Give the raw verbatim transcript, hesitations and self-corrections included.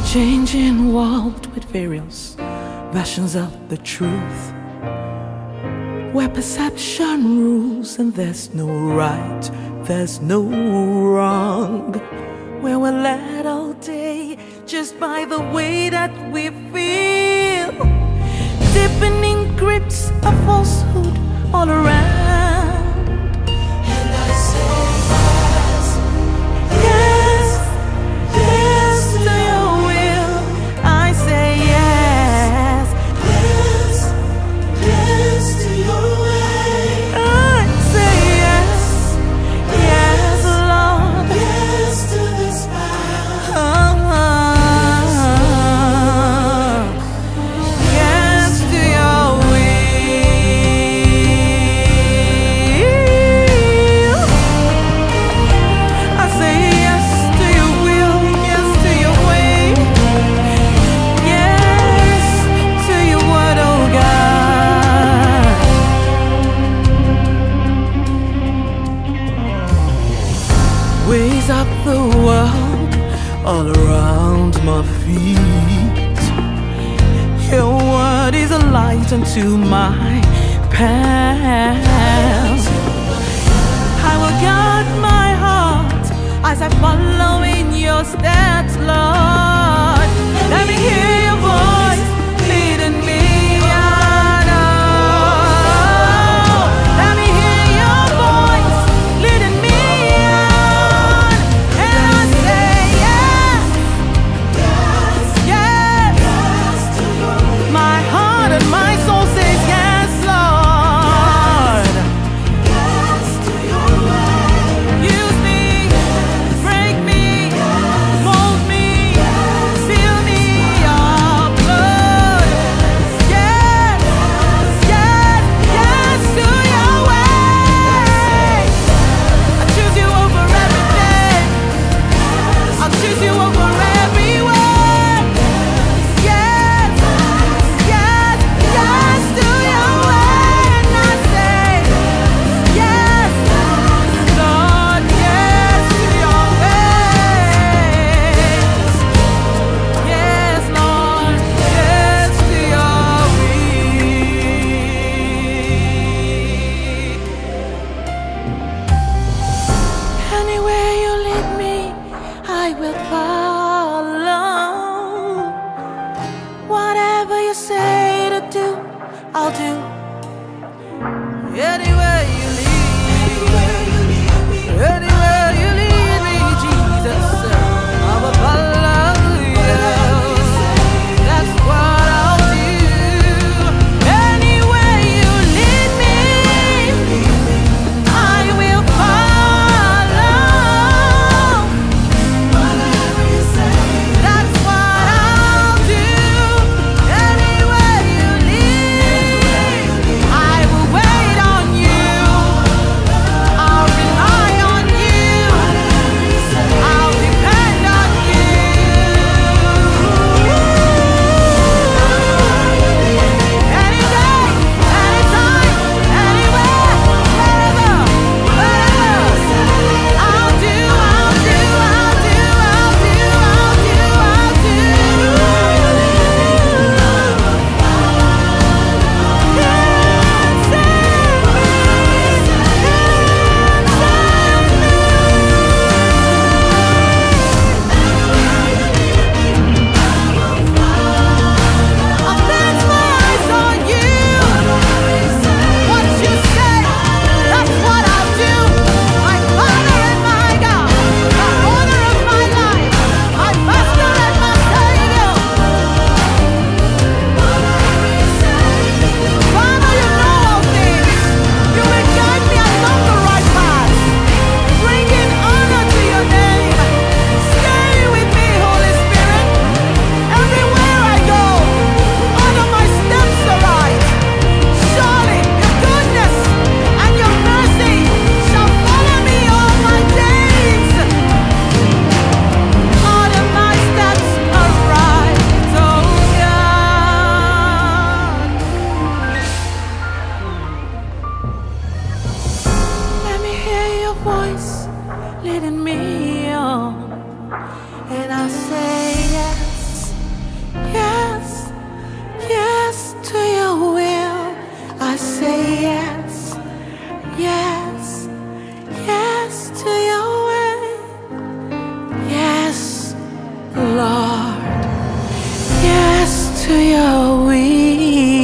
changing world with various versions of the truth, where perception rules and there's no right, there's no wrong, where we're led all day just by the way that we feel. Deepening grips of falsehood all around. And I say yes, Yes, yes to your will. I say yes, yes, yes to your way. I say yes, yes, Lord. Yes to this path. Oh, yes to your will. I say yes to your will, yes to your way, yes to your word, oh God. Ways of the world all around my feet. Your word is a light unto my path. I will guard my heart as I follow in your steps, Lord. Let me hear your voice leading me on. Oh, let me hear your voice leading me on. And I say yes, Yes, yes. yes to your way. My heart and my soul says yes, Lord. Yes to your way. Use me, break me, mold me, fill me up, Lord. Yes, yes, yes to your way. I choose you over everything. I'll choose you over everyone. Yes, yes, yes to your way. And I say yes, Lord, yes to your way. Yes, Lord, yes to your will. Anywhere you lead me, I will follow. Whatever you say to do, I'll do. Anywhere you lead, Where you lead me, anywhere you lead me, Jesus, I will follow you. That's what I'll do. Anywhere you lead me, I will follow. whatever you say. That's what I'll do. Anywhere you lead, I will wait on you. to your will.